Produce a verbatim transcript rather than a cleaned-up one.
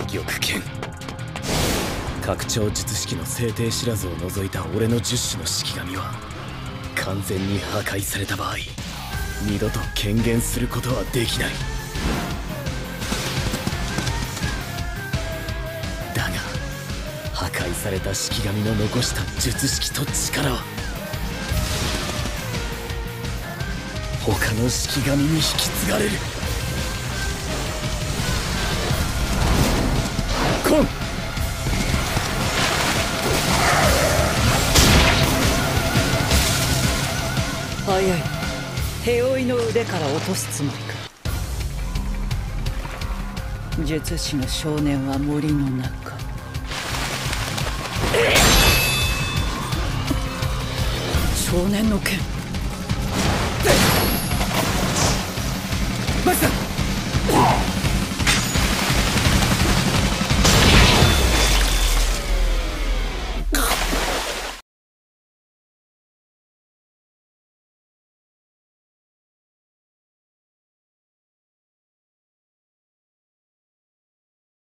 玉剣。拡張術式の制定知らずを除いた俺の十種の式神は完全に破壊された場合、二度と権限することはできない。だが破壊された式神の残した術式と力は他の式神に引き継がれる。コン早い。手負いの腕から落とすつもりか。術師の少年は森の中。少年の剣。マスター